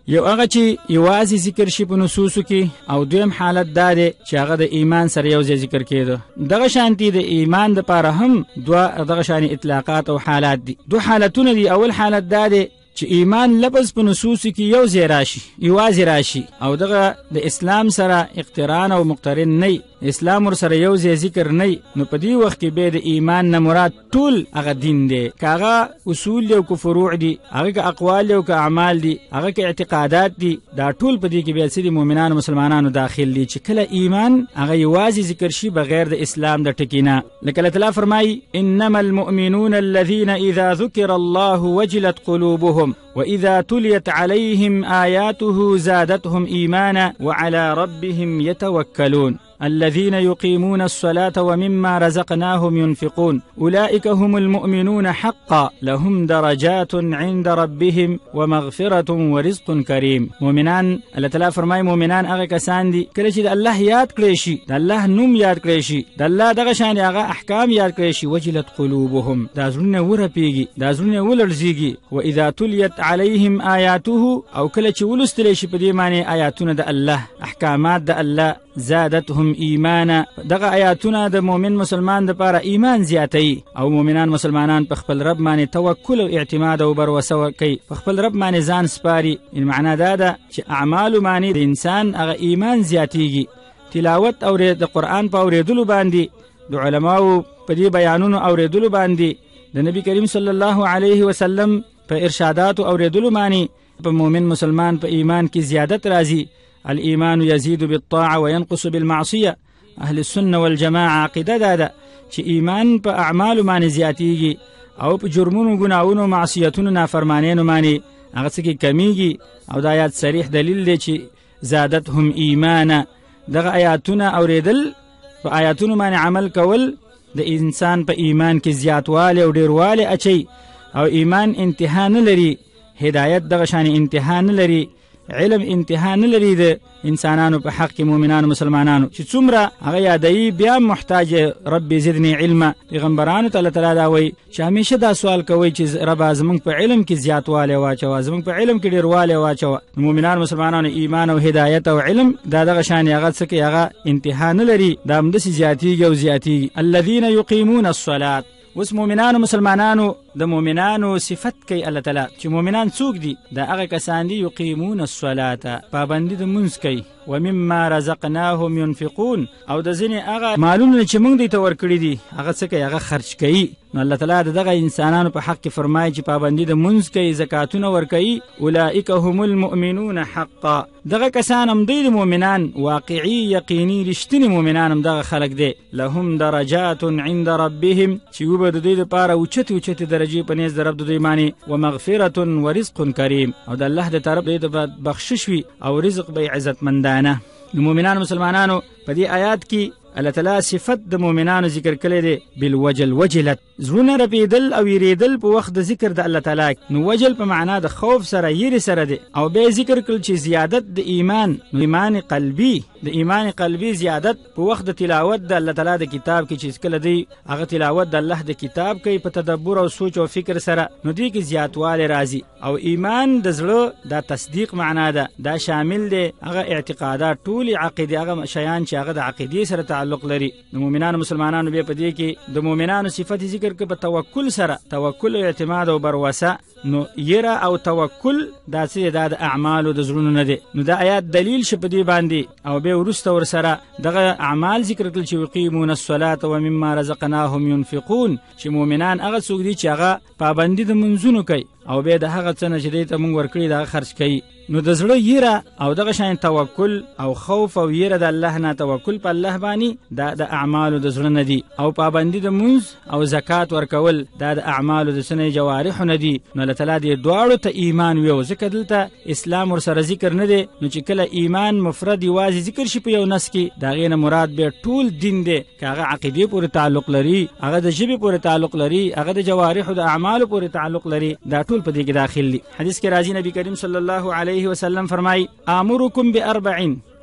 یو هغه چې یوازې ذکر شي په نصوصو کې، او دویم حالت دا دی چې هغه د ایمان سره یو ځای ذکر کېده. دغه شانتي د ایمان دپاره هم دوه دغه شانې اطلاقات او حالات دي. دو حالتونه دي. اول حالت دا دی چې ایمان لفظ په نصوصو کې یو ځای راشي، یوازې راشي، او دغه د اسلام سره اقتران او مقترن نه، اسلام ور سره یو ځای ذکر نه، نو په دې وخت کې به د ایمان نه مراد ټول هغه دین دی، که هغه اصول او که فروع دي، هغه که اقوال او که اعمال دي، هغه که اعتقادات دي، دا ټول په دې کې بیا سړي مؤمنانو مسلمانانو داخل دي چې کله ایمان هغه یوازې ذکر شي بغیر د اسلام د ټکینه. لکه الله تعالی فرمایي انما المؤمنون الذين اذا ذكر الله وجلت قلوبهم وإذا تليت عليهم آياته زادتهم إيمانا وعلى ربهم يتوكلون الذين يقيمون الصلاة ومما رزقناهم ينفقون أولئك هم المؤمنون حقا لهم درجات عند ربهم ومغفرة ورزق كريم. مؤمنان الله تعالی فرمای مؤمنان هغه کسان دي کله چې د الله یاد کړی شي، د الله نوم یاد کړی شي، د الله دغه شان هغه احکام یاد کړی شي، وجلت قلوبهم، دا زړونه ورپیږي، دا زړونه ولړزيږي. واذا تليت عليهم آياته، او کله چې ولستل شي په دې معنی آیاتونه د الله، احکامات د الله، زادتهم ایمانا، دغه آیاتونه د مؤمن مسلمان د پاره ایمان زیاتوي، او مؤمنان مسلمانان په خپل رب باندې توکل او اعتماد او بروسه کوي، په خپل رب باندې ځان سپاري. ان معنا دا ده چې اعمال باندې د انسان هغه ایمان زیاتیږي. تلاوت او د قرآن په اوریدلو باندې، د علماو په دې بیانونو اوریدلو باندې، د نبی کریم صلی الله علیه وسلم په ارشادات او اوریدلو باندې په مؤمن مسلمان په ایمان کې زیادت راځي. الإيمان يزيد بالطاعة وينقص بالمعصية. أهل السنة والجماعة عقيدة دادا چې ایمان په اعمالو باندې زیاتیږي، او په جرمونو ګناهونو معصیتونو نافرمانیانو باندې هغه څه کې کمیږي. او دا آیات صریح دلیل دی چې زادتهم ایمانا، دغه آیاتونه اوریدل، په آیاتونو باندې عمل کول د انسان په ایمان کې زیاتوالی او ډیروالی اچي. او ایمان انتها نه لري، هدایت دغه شان انتها نه لري، علم انتها نه لري د انسانانو په حق کې مؤمنانو مسلمانانو چې څومره هغه یادوي بیا محتاج رب زدنی علما. پیغمبرانو ته الله تعالی دا وایي چې همیشه دا سوال کوي چې رب زمونږ په علم کې زیاتوالی واچوه، زمونږ په علم کې ډیروالی واچوه. مؤمنانو مسلمانانو ایمان او هدایت او علم دا دغه شان هغه څه کې هغه انتها نه لري، دا همداسې زیاتیږي او زیاتیږي. الذین یقیمون الصلاة. اوس مؤمنانو مسلمانانو د مؤمنانو صفت کوي الله تعالی چې مؤمنان څوک دي؟ دا هغه کسان دي یقیمون الصلاة، پابندي د مونځ کوي، ومما رزقناهم ينفقون، او د ځینې هغه مالونه چې موږ دوی ته ورکړي دي هغه څه کوي؟ هغه خرج کوي. نو الله تعالی د دغه انسانانو په حق کې فرمایي چې پابندي د مونځ کوي، زکاتونه ورکوي. اولئک هم المؤمنون حقا، دغه کسان هم دی د مؤمنان واقعي یقیني رښتینی مؤمنان هم دغه خلق دی. لهم درجات عند ربهم، چې وبه د دوی دپاره اوچتې اوچتې درجې په نیز د رب د دوی باندې، ومغفرة ورزق کریم، او د الله د طرف دوی ته بخشش وي او رزق به عزتمندانه. د مؤمنانو مسلمانانو په دې آیات کې الله تعالی صفت د مؤمنانو ذکر کړی دی بالوجل، وجلت، زړونه رپېدل او یریدل په وخت د ذکر د الله تعالی. نو وجل په معنا د خوف سره، یری سره دی. او بیا ذکر کړل چې زیادت د ایمان، ایمان قلبي، د ایمان قلبي زیادت په وخت د تلاوت د الله تعالی د کتاب کې، چې کله دی هغه تلاوت د الله د کتاب کوي په تدبر او سوچ او فکر سره، نو دې کې زیاتوالی راځي. او ایمان د زړه دا تصدیق معنا ده، دا شامل دی هغه اعتقادات، ټول عقیده، هغه شیان چې هغه د عقیدې سره تعلق لري. د مؤمنانو مسلمانانو بیا په دې کې د مؤمنانو صفت ذکر کې په توکل سره، توکل او اعتماد او بروسه. نو یره او توکل دا څه دا د اعمالو د زړونو نه دی. نو دا آیات دلیل شي په دې باندې. او بیا وروسته ورسره دغه اعمال ذکر کړل چې یقیمون الصلاة ومما رزقناهم ينفقون، چې مؤمنان هغه څوک دي چې هغه پابندي د منځونو کوي، او بیا د هغه څه نه چې دی ته مونږ ورکړي دا خرج کوي. نو د زړه یره او دغه شان توکل او خوف او یره د الله نه، توکل په الله باندې دا د اعمالو د زړه نه دي. او پابندي د منځ او زکات ورکول دا د اعمالو د سنې جوارح نه دي. نو الله تعالی دې دواړو ته ایمان ویو، ځکه دلته اسلام ورسره ذکر نه دی. نو چې کله ایمان مفرد یوازې ذکر شي په یو نس کې، دا غي نه مراد به ټول دین دی، که هغه عقیدې پورې تعلق لري، هغه د ژبې پورې تعلق لري، هغه د جوارح او د اعمالو پورې تعلق لري، دا ټول په دې کې داخل دي. حدیث کې راځي نبی کریم صلی الله علیه وسلم فرمای: امرکم باربع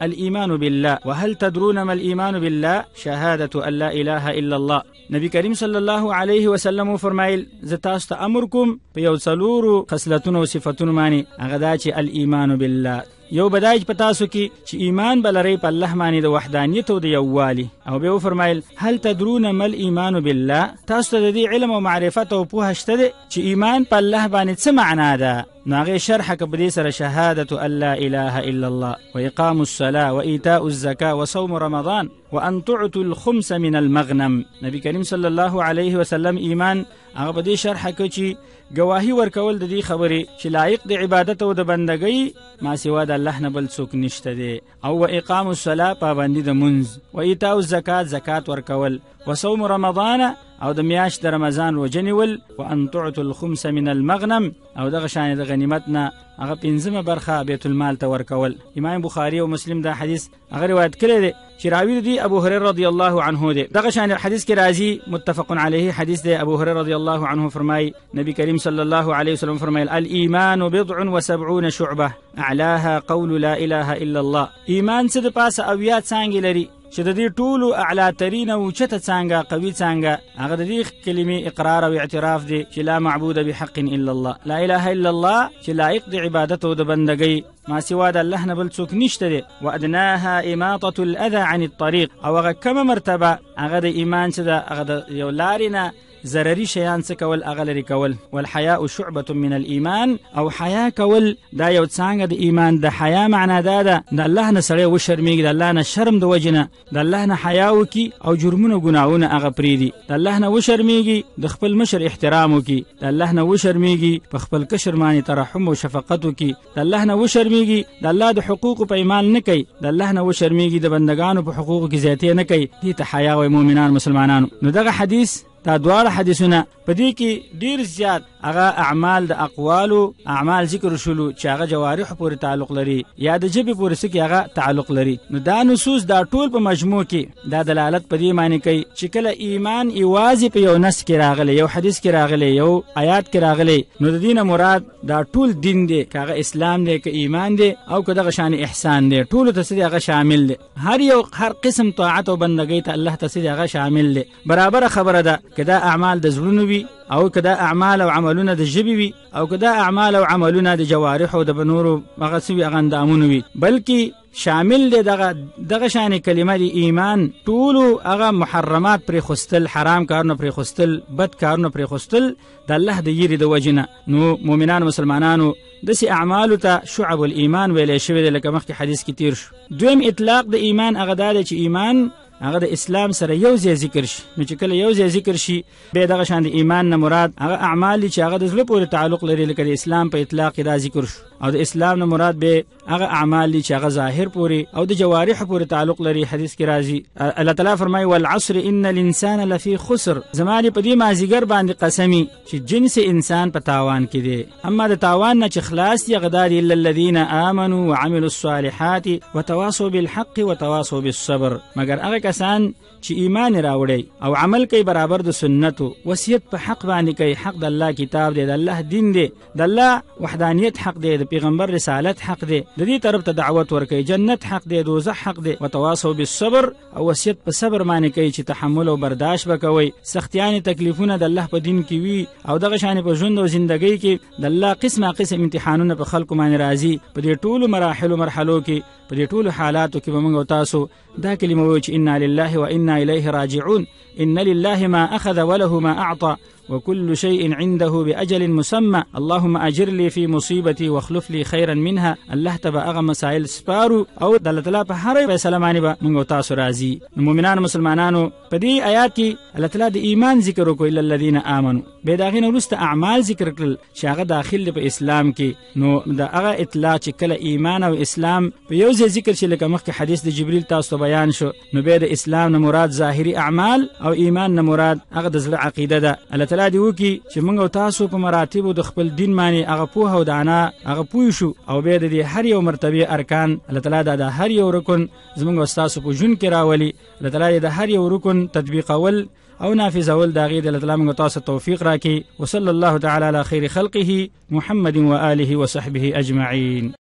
الإيمان بالله. وهل تدرون ما الإيمان بالله؟ شهادة أن لا إله إلا الله. نبی کریم صلی الله علیه وسلم فرمایل زه تاسو ته امر کوم په یو څلورو خصلتونو او صفاتونو باندې، هغه دا چې الایمان بالله. یو بدایج په تاسو کې چې ایمان بلرئ په الله باندې د وحدانیت او د یووالي. او بیا فرمایل هل تدرون ما الایمان بالله؟ تاسو ته د علم او معرفت او پوهه شته ده چې ایمان په الله باندې څه معنا ده؟ نو هغې شرحه که په دې سره شهادة ان لا اله الا الله واقام الصلاة وایتاء الزکاة وصوم رمضان وان تعطوا الخمس من المغنم. نبی کریم صلی الله علیه وسلم ایمان هغه په دې شرحه کې چې گواهی ورکول د دې خبرې چې لایق د عبادت او د بندګۍ ما سوا د الله نه بل څوک نشته دی، او و اقام الصلاة پابندي د منځ، و ایتاء الزکات زکات ورکول، و صوم رمضان او د میاشت د رمضان روژه نیول، و ان تعطوا الخمس من المغنم او دغه شان د غنیمت نه هغه پنځمه برخه بیت المال ته ورکول. امام بخاری او مسلم دا حدیث هغه روایت کړی دی چې راوی دی ابو هريره رضی الله عنه دی. دغه شان حدیث کې راځي متفق علیه حدیث دی. ابو هريره رضی الله عنه فرمای نبی کریم صلی الله علیه وسلم فرمایل الایمان بضع وسبعون شعبه اعلاها قول لا اله الا الله. ایمان څه د پاسه اویا څانګې لري چې د دې ټولو اعلی ترین او چته څانګه قوي څانګه هغه د دې کلمې اقرار او اعتراف دی چې لا معبود بحق الا الله، لا اله الا الله چې لایق د عبادت او د بندګۍ ما سوا د الله نه بل څوک نشته دی. وادناها اماطه الاذى عن الطريق، او هغه کومه مرتبه هغه د ایمان چې د هغه د یو لارې نه ضرري شیان څه کول هغه لرې کول. والحیاء شعبة من الایمان، او حیا کول دا یو څانګه د ایمان. د حیا معنا دا ده د الله نه سړی وشرمېږي، د الله نه شرم د وجې نه د الله نه حیا وکړي او جرمونه ګناهونه هغه پرېږدي. د الله نه وشرمېږي، د خپل مشر احترام وکړي. د الله نه وشرمېږي، په خپل کشر باندې ترحم او شفقت وکړي. د الله نه وشرمېږي، د الله د حقوقو په ایمان نه کوي. د الله نه وشرمېږي، د بندگانو په حقوقو کې زیاتې نه کوي. دې ته حیا وایي مؤمنان مسلمانانو. نو دغه حدیث دا دواړه حدیثونه په دې کې ډیر زیات هغه اعمال د اقوالو اعمال ذکر شولو چې هغه جوارح پورې تعلق لري یا د ژبې پورې سکه هغه تعلق لري. نو دا نصوص دا ټول په مجموع کې دا دلالت په دې معنی کوي چې کله ایمان ایوازي په یو نص کې راغلی، یو حدیث کې راغلی، یو آیات کې راغلی، نو د دینه مراد دا ټول دین دی، که هغه اسلام دی، که ایمان دی، او که دغه شان احسان دی، ټول ته هغه شامل دی. هر یو هر قسم طاعت او بندګۍ ته الله ته هغه شامل دی. برابر خبره ده کدا اعمال د زړونو وي، او کدا اعمال او عملونه د ژبې وي، او کدا اعمال او عملونه د جوارح او د بنورو هغه سوي هغه اندامونه وي، بلکې شامل دی دغه دغه شان کلمه دی ایمان ټولو هغه محرمات پر خستل، حرام کارونه پر خستل، بد کارونه پر خستل د الله د یری د وجنه. نو مؤمنان مسلمانانو دسی اعمال ته شعب الایمان ویل شوی دی لکه مخکې حدیث کې تیر شو. دویم اطلاق د ایمان هغه دا چې ایمان هغه د اسلام سره یو ځای ذکر شي. نو چې کله یو ځای ذکر شي به دغه شان د ایمان نه مراد هغه اعمال چې هغه د زړه پورې تعلق لري لکه د اسلام په اطلاق دا ذکر شو، او د اسلام نه مراد به هغه اعمال چې هغه ظاهر پورې او د جوارح پورې تعلق لري. حدیث کې راځي الله تعالی فرمایي والعصر ان الانسان لفی خسر. زماري په دې مازیګر باندې قسمی چې جنس انسان په تاوان کې دی، اما د تاوان نه چې خلاص دی غدار الا الذين امنوا وعملوا الصالحات وتواصوا بالحق وتواصوا بالصبر. مگر هغه کسان چې ایمان راوړي او عمل کوي برابر د سنتو، وصیت په حق باندې کوي، حق د الله کتاب دی، د الله دین دی، د الله وحدانیت حق دی، د پیغمبر رسالت حق دی، د دې طرف ته دعوت ورکوي، جنت حق دی، دوزخ حق دی. وتواصوا بالصبر، او وصیت په صبر باندې کوي چې تحمل او برداشت وکوي، سختیان تکلیفونه د الله په دین کې وي، او دغه شان په ژوند او ژوندۍ کې د الله قسمه قسم امتحانونه په خلکو باندې راځي. په دې ټولو مراحل او مرحلو کې په دې ټولو حالاتو کې به موږ او تاسو دا کلمه وایو چې انا لله وانا الیه راجعون. ان لله ما اخذ وله ما اعطى وكل شيء عنده بأجل مسمى. اللهم أجر لي في مصيبتي واخلف لي خيرا منها. الله تبا اغه مسائل سپارو او د الله تعالی په هر فیصله باندې به موږ تاسو راضي. مؤمنان مسلمانانو په دې آیات کې الله تعالی د ایمان ذکر وکړي الا الذين امنوا، به داغه نو رست اعمال ذکر کړل چې هغه داخل په اسلام کې. نو دا هغه اطلاع چې کله ایمان او اسلام په یو ځای ذکر شي لکه مخکې حدیث د جبرئیل تاسو بیان شو، نو به د اسلام نه مراد ظاهري اعمال او ایمان نه مراد هغه د زړه عقیده ده. الله تعالی دی وکي چې موږ او تاسو په مراتب د خپل دین باندې هغه پوهه او دانا هغه پوه شو، او به د هر یو مرتبه ارکان الله تعالی د هر یو رکن زموږ او تاسو په ژوند کې راولي. الله تعالی د هر یو رکن تطبیقول او نافذول داغي د الله تعالی موږ تاسو توفیق راکړي. وصلی الله تعالی علی خیر خلقه محمد و آله و صحبه اجمعین.